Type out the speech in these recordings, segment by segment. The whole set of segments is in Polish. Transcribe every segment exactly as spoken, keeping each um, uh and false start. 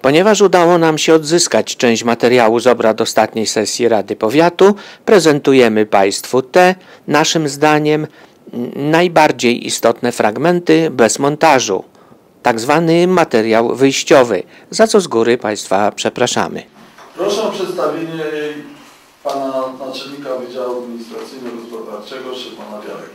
Ponieważ udało nam się odzyskać część materiału z obrad ostatniej sesji Rady Powiatu, prezentujemy Państwu te, naszym zdaniem, najbardziej istotne fragmenty bez montażu, tak zwany materiał wyjściowy, za co z góry Państwa przepraszamy. Proszę o przedstawienie Pana Naczelnika Wydziału Administracyjno-Gospodarczego Szymona Białego.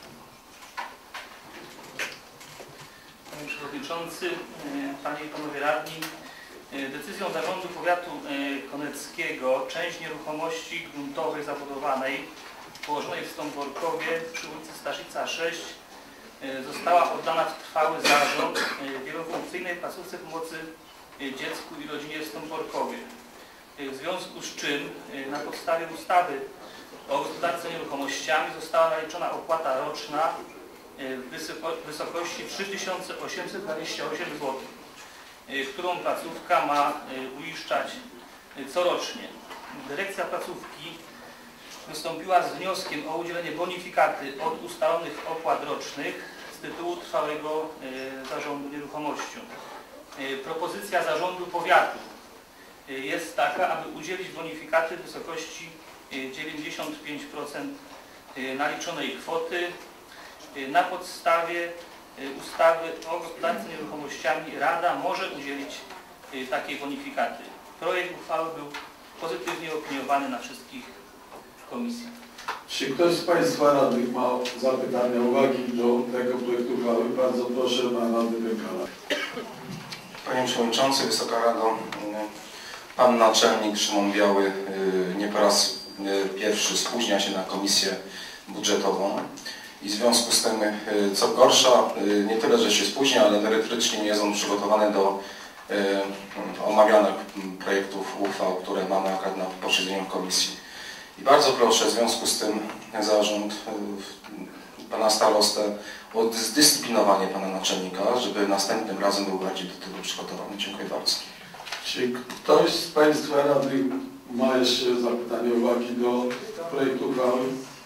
Panie Przewodniczący, Panie i Panowie Radni, decyzją Zarządu Powiatu Koneckiego część nieruchomości gruntowej zabudowanej położonej w Stąporkowie przy ulicy Staszica sześć została oddana w trwały zarząd wielofunkcyjnej placówce pomocy dziecku i rodzinie w Stąporkowie. W związku z czym na podstawie ustawy o gospodarce nieruchomościami została naliczona opłata roczna w wysokości trzy tysiące osiemset dwadzieścia osiem złotych, którą placówka ma uiszczać corocznie. Dyrekcja placówki wystąpiła z wnioskiem o udzielenie bonifikaty od ustalonych opłat rocznych z tytułu trwałego zarządu nieruchomością. Propozycja Zarządu Powiatu jest taka, aby udzielić bonifikaty w wysokości dziewięćdziesiąt pięć procent naliczonej kwoty na podstawie ustawy o gospodarce nieruchomościami. Rada może udzielić takiej bonifikaty. Projekt uchwały był pozytywnie opiniowany na wszystkich komisjach. Czy ktoś z Państwa radnych ma zapytania, uwagi do tego projektu uchwały? Bardzo proszę Pana Radny Pękala. Panie Przewodniczący, Wysoka Rado, Pan Naczelnik Szymon Biały nie po raz pierwszy spóźnia się na komisję budżetową i w związku z tym, co gorsza, nie tyle, że się spóźnia, ale merytorycznie nie jest on przygotowany do omawianych projektów uchwał, które mamy akurat na posiedzeniu komisji. I bardzo proszę w związku z tym zarząd, Pana Starostę o zdyscyplinowanie Pana Naczelnika, żeby następnym razem był bardziej do tego przygotowany. Dziękuję bardzo. Czy ktoś z Państwa radnych ma jeszcze zapytania, uwagi do projektu uchwały?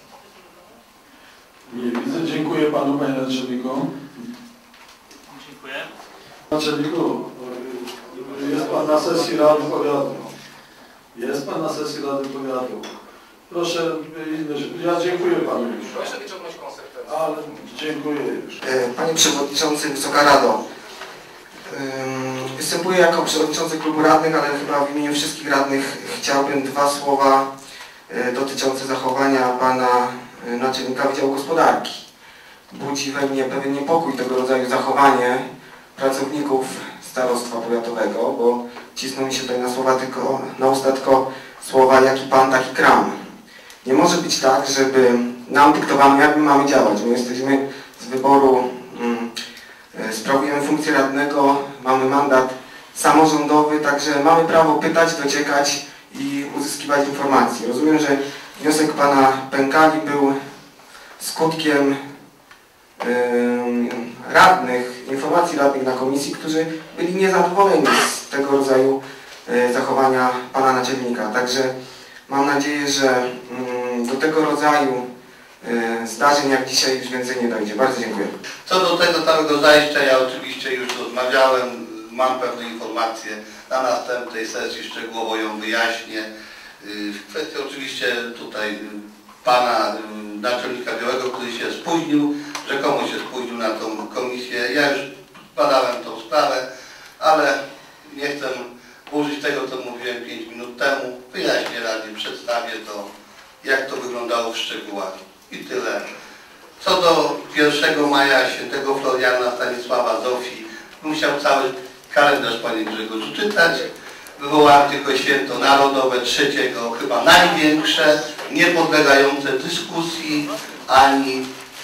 Nie widzę. Dziękuję Panu, Panie Naczelniku. Dziękuję. Naczelniku, jest Pan na sesji Rady Powiatu. Jest Pan na sesji Rady Powiatu. Proszę, ja dziękuję Panu już. Proszę wyciągnąć konsekwencje. Ale dziękuję już. Panie Przewodniczący, Wysoka Rado. Występuję jako Przewodniczący Klubu Radnych, ale chyba w imieniu wszystkich radnych chciałbym dwa słowa dotyczące zachowania Pana Naczelnika Wydziału Gospodarki. Budzi we mnie pewien niepokój tego rodzaju zachowanie pracowników Starostwa Powiatowego, bo cisną mi się tutaj na słowa tylko, na usta tylko słowa jaki Pan, taki kram. Nie może być tak, żeby nam dyktowano, jak my mamy działać. My jesteśmy z wyboru, mm, sprawujemy funkcję radnego, mamy mandat samorządowy, także mamy prawo pytać, dociekać i uzyskiwać informacje. Rozumiem, że wniosek Pana Pękali był skutkiem yy, radnych, informacji radnych na komisji, którzy byli niezadowoleni z tego rodzaju yy, zachowania Pana Naczelnika. Także mam nadzieję, że yy, do tego rodzaju yy, zdarzeń jak dzisiaj już więcej nie dojdzie. Bardzo dziękuję. Co do tego całego zajścia, ja oczywiście już rozmawiałem, mam pewne informacje, na następnej sesji szczegółowo ją wyjaśnię. W kwestii oczywiście tutaj Pana Naczelnika Białego, który się spóźnił, rzekomo się spóźnił na tą komisję. Ja już badałem tą sprawę, ale nie chcę użyć tego, co mówiłem pięć minut temu. Wyjaśnię Radzie, przedstawię to, jak to wyglądało w szczegółach i tyle. Co do pierwszego maja świętego Floriana Stanisława Zofii, musiał cały kalendarz Panie Grzegorzu czytać. Wywołałem tylko święto narodowe, trzeciego, chyba największe, nie podlegające dyskusji ani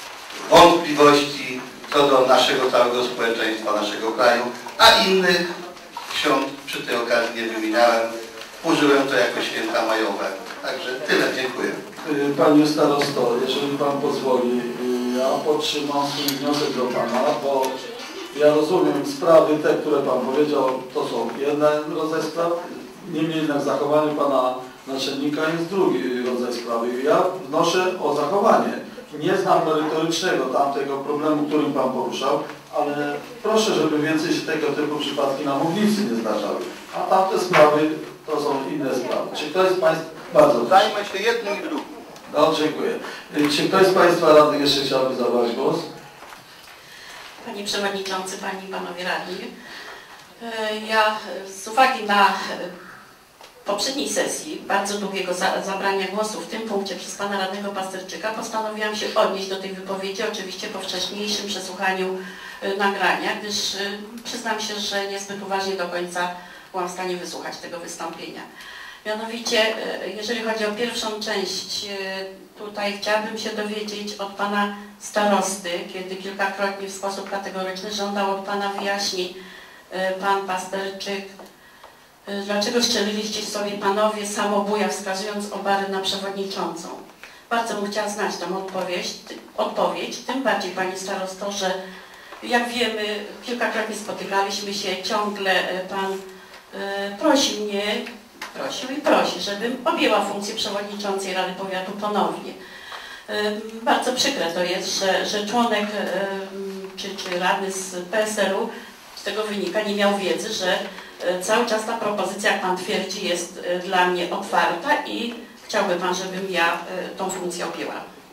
wątpliwości co do naszego całego społeczeństwa, naszego kraju, a innych świąt przy tej okazji nie wymieniałem. Użyłem to jako święta majowe. Także tyle, dziękuję. Panie Starosto, jeżeli Pan pozwoli, ja podtrzymam swój wniosek do Pana, bo ja rozumiem sprawy te, które Pan powiedział, to są jeden rodzaj spraw, niemniej jednak zachowanie Pana Naczelnika jest drugi rodzaj sprawy. Ja wnoszę o zachowanie nie znam merytorycznego tamtego problemu, którym Pan poruszał, ale proszę, żeby więcej się tego typu przypadki na mównicy nie zdarzały. A tamte sprawy to są inne sprawy. Czy ktoś z Państwa... Bardzo proszę. Zajmę się jednym i drugim. No, dziękuję. Czy ktoś z Państwa radnych jeszcze chciałby zabrać głos? Panie Przewodniczący, Panie i Panowie Radni, ja z uwagi na poprzedniej sesji bardzo długiego za, zabrania głosu w tym punkcie przez Pana Radnego Pasterczyka postanowiłam się odnieść do tej wypowiedzi, oczywiście po wcześniejszym przesłuchaniu y, nagrania, gdyż y, przyznam się, że niezbyt uważnie do końca byłam w stanie wysłuchać tego wystąpienia. Mianowicie, y, jeżeli chodzi o pierwszą część, y, tutaj chciałabym się dowiedzieć od Pana Starosty, kiedy kilkakrotnie w sposób kategoryczny żądał od Pana wyjaśnień y, Pan Pasterczyk, dlaczego strzeliliście sobie Panowie samobuja, wskazując obary na przewodniczącą? Bardzo bym chciała znać tę odpowiedź, odpowiedź, tym bardziej Pani Starosto, że jak wiemy, kilkakrotnie spotykaliśmy się, ciągle Pan y, prosi mnie, prosił i prosi, żebym objęła funkcję przewodniczącej Rady Powiatu ponownie. Y, bardzo przykre to jest, że, że członek y, czy, czy radny z P S L u, z tego wynika, nie miał wiedzy, że cały czas ta propozycja, jak Pan twierdzi, jest dla mnie otwarta i chciałby Pan, żebym ja tą funkcję objęła.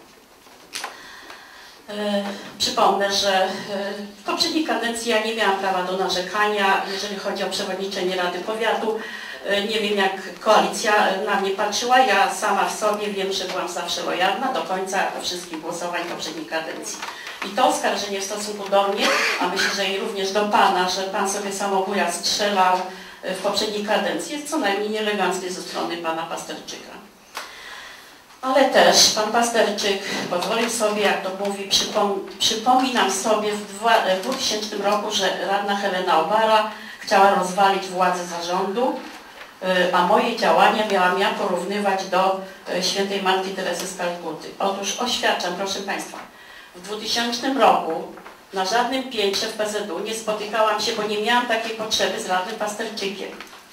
Przypomnę, że w poprzedniej kadencji ja nie miałam prawa do narzekania, jeżeli chodzi o przewodniczenie Rady Powiatu. Nie wiem, jak koalicja na mnie patrzyła. Ja sama w sobie wiem, że byłam zawsze lojalna do końca wszystkich głosowań poprzedniej kadencji. I to oskarżenie w stosunku do mnie, a myślę, że i również do Pana, że Pan sobie samobuja strzelał w poprzedniej kadencji, jest co najmniej nieeleganckie ze strony Pana Pasterczyka. Ale też Pan Pasterczyk pozwolił sobie, jak to mówi, przypom przypominam sobie w, dwa, w dwutysięcznym roku, że radna Helena Obara chciała rozwalić władzę zarządu, a moje działania miałam ja porównywać do świętej Matki Teresy z Kalkuty. Otóż oświadczam, proszę Państwa, w dwutysięcznym roku na żadnym piętrze w P Z U nie spotykałam się, bo nie miałam takiej potrzeby z radnym Pasterczykiem.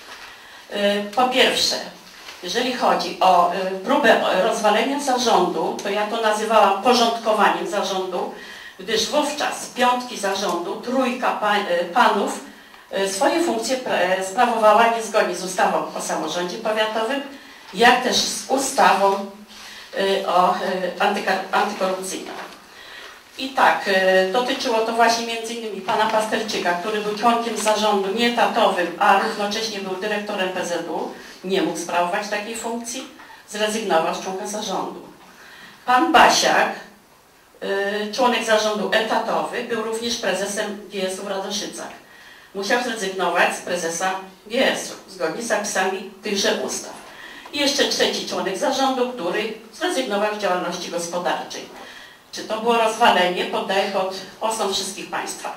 Po pierwsze, jeżeli chodzi o próbę rozwalenia zarządu, to ja to nazywałam porządkowaniem zarządu, gdyż wówczas z piątki zarządu trójka panów swoje funkcje sprawowała niezgodnie z ustawą o samorządzie powiatowym, jak też z ustawą o antykorupcyjną. I tak, dotyczyło to właśnie między innymi Pana Pasterczyka, który był członkiem zarządu nieetatowym, a równocześnie był dyrektorem P Z U, nie mógł sprawować takiej funkcji, zrezygnował z członka zarządu. Pan Basiak, członek zarządu etatowy, był również prezesem G S u w Radoszycach. Musiał zrezygnować z prezesa G S u, zgodnie z zapisami tychże ustaw. I jeszcze trzeci członek zarządu, który zrezygnował z działalności gospodarczej. Czy to było rozwalenie? Poddaję pod osąd wszystkich Państwa.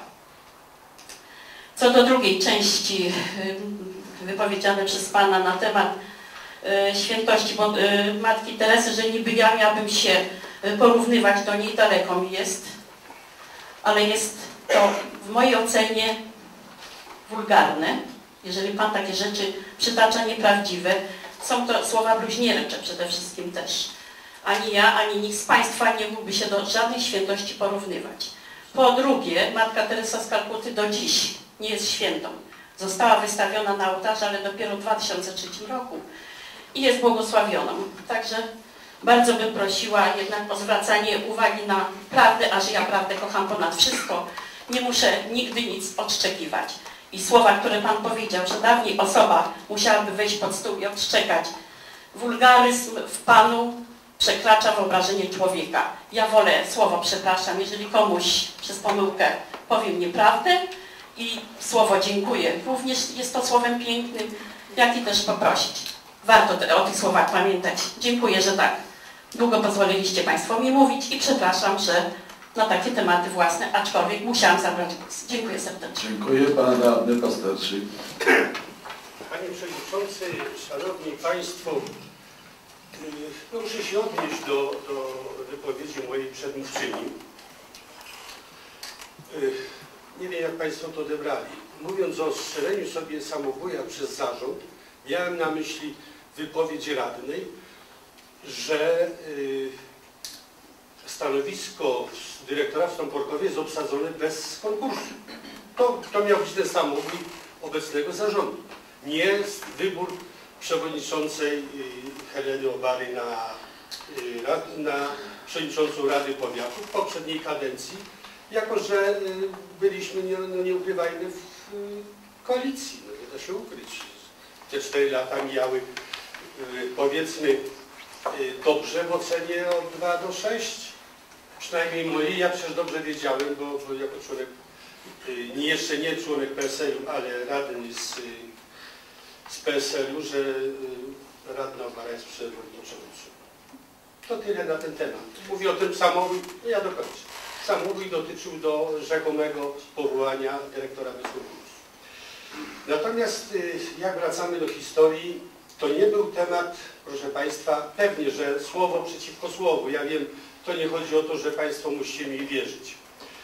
Co do drugiej części wypowiedziane przez Pana na temat świętości Matki Teresy, że niby ja miałabym się porównywać do niej, daleko mi jest, ale jest to w mojej ocenie wulgarne, jeżeli Pan takie rzeczy przytacza nieprawdziwe. Są to słowa bluźniercze przede wszystkim też. Ani ja, ani nikt z Państwa nie mógłby się do żadnej świętości porównywać. Po drugie, Matka Teresa z Kalkuty do dziś nie jest świętą. Została wystawiona na ołtarzu, ale dopiero w dwa tysiące trzecim roku i jest błogosławioną. Także bardzo bym prosiła jednak o zwracanie uwagi na prawdę, a że ja prawdę kocham ponad wszystko, nie muszę nigdy nic odszczekiwać. I słowa, które Pan powiedział, że dawniej osoba musiałaby wejść pod stół i odszczekać. Wulgaryzm w Panu przekracza wyobrażenie człowieka. Ja wolę słowo przepraszam, jeżeli komuś przez pomyłkę powiem nieprawdę i słowo dziękuję. Również jest to słowem pięknym, jak i też poprosić. Warto te, o tych słowach pamiętać. Dziękuję, że tak długo pozwoliliście Państwo mi mówić i przepraszam, że na takie tematy własne, aczkolwiek musiałam zabrać głos. Dziękuję serdecznie. Dziękuję. Pan radny Pasterczyk. Panie Przewodniczący, Szanowni Państwo, muszę się odnieść do, do wypowiedzi mojej przedmówczyni. Nie wiem, jak Państwo to odebrali. Mówiąc o strzeleniu sobie samobuja przez zarząd, miałem na myśli wypowiedź radnej, że stanowisko dyrektora w Stąporkowie jest obsadzone bez konkursu. To, to miał być ten samobój obecnego zarządu. Nie jest wybór przewodniczącej Heleny Obary na, na przewodniczącą Rady Powiatu w poprzedniej kadencji, jako że byliśmy, nie, no nie ukrywajmy, w koalicji, no nie da się ukryć. Te cztery lata mijały, powiedzmy, dobrze w ocenie od dwa do sześciu. Przynajmniej mojej, ja przecież dobrze wiedziałem, bo, bo jako człowiek, nie, jeszcze nie członek P S L u, ale radny z, z P S L u, że radna Obara jest przewodniczącą. To tyle na ten temat. Mówię o tym samobój, no ja dokończę. Samobój dotyczył do rzekomego powołania dyrektora bez konkursu. Natomiast jak wracamy do historii, to nie był temat, proszę Państwa, pewnie, że słowo przeciwko słowu. Ja wiem, to nie chodzi o to, że Państwo musicie mi wierzyć.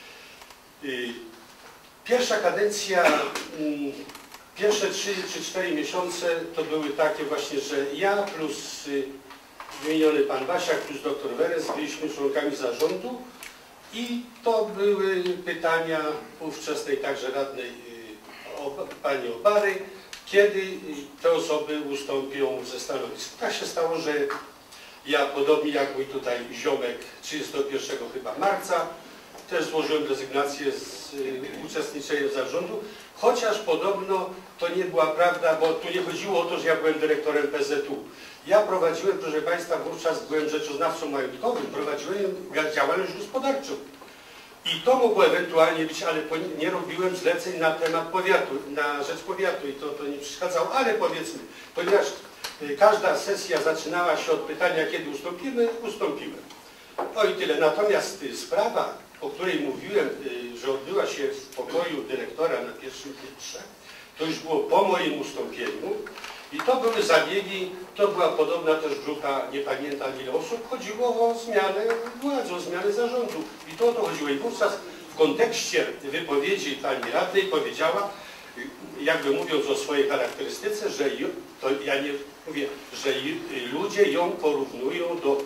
Pierwsza kadencja, pierwsze trzy czy cztery miesiące to były takie właśnie, że ja plus wymieniony pan Wasiak plus doktor Weres byliśmy członkami zarządu i to były pytania ówczesnej także radnej pani Obary, kiedy te osoby ustąpią ze stanowisk. Tak się stało, że ja, podobnie jak mój tutaj ziomek, trzydziestego pierwszego chyba marca, też złożyłem rezygnację z uczestniczenia w zarządu, chociaż podobno to nie była prawda, bo tu nie chodziło o to, że ja byłem dyrektorem P Z U. Ja prowadziłem, proszę Państwa, wówczas byłem rzeczoznawcą majątkowym, prowadziłem działalność gospodarczą. I to mogło ewentualnie być, ale nie robiłem zleceń na temat powiatu, na rzecz powiatu i to, to nie przeszkadzało, ale powiedzmy, ponieważ każda sesja zaczynała się od pytania, kiedy ustąpimy, ustąpiłem. No i tyle. Natomiast sprawa, o której mówiłem, że odbyła się w pokoju dyrektora na pierwszym piętrze, to już było po moim ustąpieniu i to były zabiegi, to była podobna też grupa, nie pamiętam ile osób, chodziło o zmianę władzy, o zmianę zarządu. I to o to chodziło. I wówczas w kontekście wypowiedzi pani radnej powiedziała, jakby mówiąc o swojej charakterystyce, że to ja nie mówię, że ludzie ją porównują do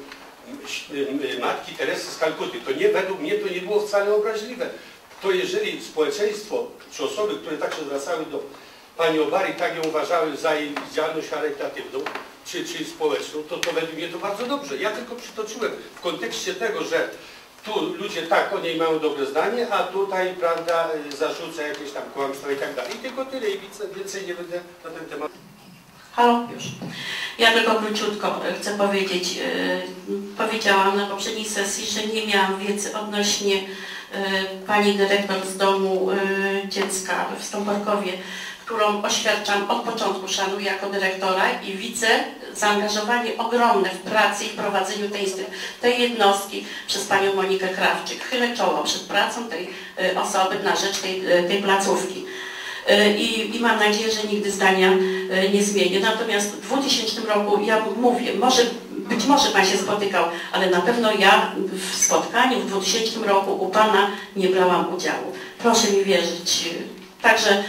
matki Teresy z Kalkuty. To nie, według mnie to nie było wcale obraźliwe. To jeżeli społeczeństwo, czy osoby, które tak się zwracały do pani Obary, tak ją uważały za jej działalność charytatywną, czy, czy społeczną, to, to według mnie to bardzo dobrze. Ja tylko przytoczyłem w kontekście tego, że tu ludzie tak o niej mają dobre zdanie, a tutaj, prawda, zarzuca jakieś tam kłamstwa i tak dalej. I tylko tyle i więcej nie będę na ten temat. Halo? Już. Ja tylko króciutko chcę powiedzieć. Yy, powiedziałam na poprzedniej sesji, że nie miałam wiedzy odnośnie yy, pani dyrektor z domu yy, dziecka w Stąporkowie, którą oświadczam od początku, szanuję jako dyrektora i widzę zaangażowanie ogromne w pracy i w prowadzeniu tej, tej jednostki przez panią Monikę Krawczyk. Chylę czoło przed pracą tej y, osoby na rzecz tej, y, tej placówki. Y, I, I mam nadzieję, że nigdy zdania y, nie zmienię. Natomiast w dwutysięcznym roku, ja mówię, może, być może pan się spotykał, ale na pewno ja w spotkaniu w dwutysięcznym roku u pana nie brałam udziału. Proszę mi wierzyć. Także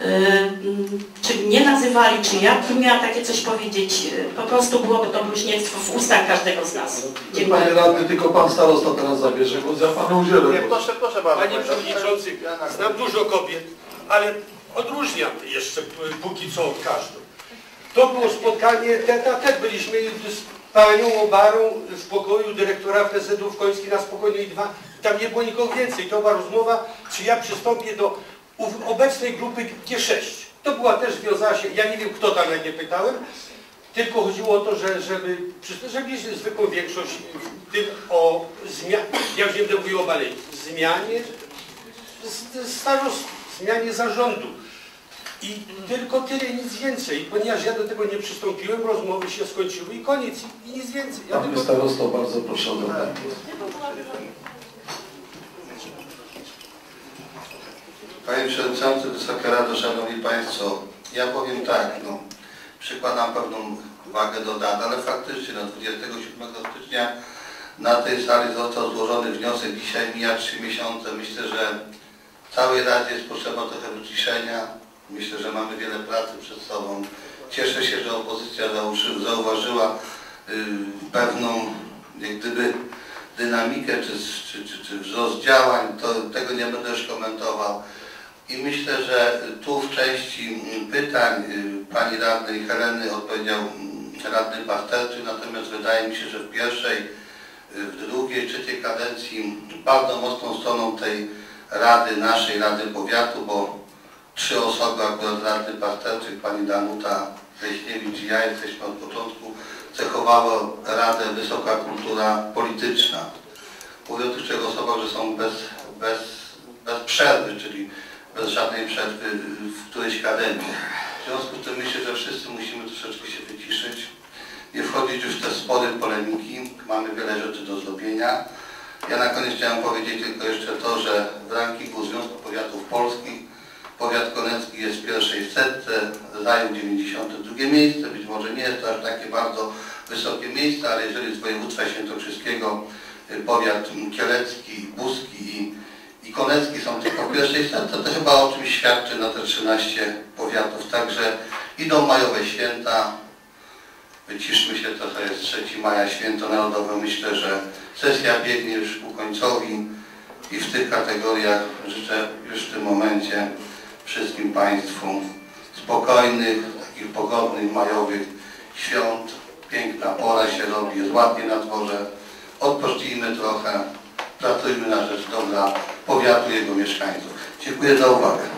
czy nie nazywali, czy ja bym miała takie coś powiedzieć, po prostu byłoby to bluźnierstwo w ustach każdego z nas. Dziękuję. Panie radny, tylko pan starosta teraz zabierze głos, ja panu udzielę. Nie, proszę, proszę bardzo. Panie przewodniczący, znam dużo kobiet, ale odróżniam jeszcze póki co od każdą. To było spotkanie tete a tete, byliśmy z panią Obarą w pokoju dyrektora P Z u w Końskiej na Spokojnej dwa, tam nie było nikogo więcej. To była rozmowa, czy ja przystąpię do obecnej grupy G sześć. To była też, wiązała się, ja nie wiem kto tam, jak nie pytałem, tylko chodziło o to, że, żeby, żeby mieć zwykłą większość w tym o zmianie, ja już nie będę mówił o balei, zmianie starost, zmianie zarządu. I tylko tyle, nic więcej. Ponieważ ja do tego nie przystąpiłem, rozmowy się skończyły i koniec, i nic więcej. Ja Panie tylko... starosto, bardzo proszę o zabranie. Panie Przewodniczący, Wysoka Rado, Szanowni Państwo, ja powiem tak, no, przykładam pewną wagę do dat, ale faktycznie no, dwudziestego siódmego stycznia na tej sali został złożony wniosek, dzisiaj mija trzy miesiące, myślę, że całej Radzie jest potrzeba trochę wyciszenia, myślę, że mamy wiele pracy przed sobą. Cieszę się, że opozycja zauważyła yy, pewną, jak gdyby, dynamikę czy, czy, czy, czy wzrost działań, to tego nie będę już komentował. I myślę, że tu w części pytań pani radnej Heleny odpowiedział radny Pasterczyk, natomiast wydaje mi się, że w pierwszej, w drugiej, trzeciej kadencji bardzo mocną stroną tej rady, naszej Rady Powiatu, bo trzy osoby, akurat radny Pasterczyk, pani Danuta Leśniewicz i ja jesteśmy od początku, cechowało Radę wysoka kultura polityczna. Mówię o tych trzech osobach, że są bez, bez, bez przerwy, czyli bez żadnej przerwy w którejś kadencji. W związku z tym myślę, że wszyscy musimy troszeczkę się wyciszyć, nie wchodzić już w te spory, polemiki. Mamy wiele rzeczy do zrobienia. Ja na koniec chciałem powiedzieć tylko jeszcze to, że w rankingu Związku Powiatów Polskich powiat konecki jest w pierwszej setce, zajął dziewięćdziesiąte drugie miejsce. Być może nie jest to aż takie bardzo wysokie miejsce, ale jeżeli z województwa świętokrzyskiego powiat kielecki, buski i, i konecki są tylko w pierwszej setce, to chyba o czymś świadczy na te trzynaście powiatów. Także idą majowe święta. Wyciszmy się, to, to jest trzeciego maja, święto narodowe. Myślę, że sesja biegnie już ku końcowi i w tych kategoriach życzę już w tym momencie wszystkim Państwu spokojnych, takich pogodnych, majowych świąt. Piękna pora się robi, jest ładnie na dworze. Odpocznijmy trochę, pracujmy na rzecz dobra powiatu i jego mieszkańców. Dziękuję za uwagę.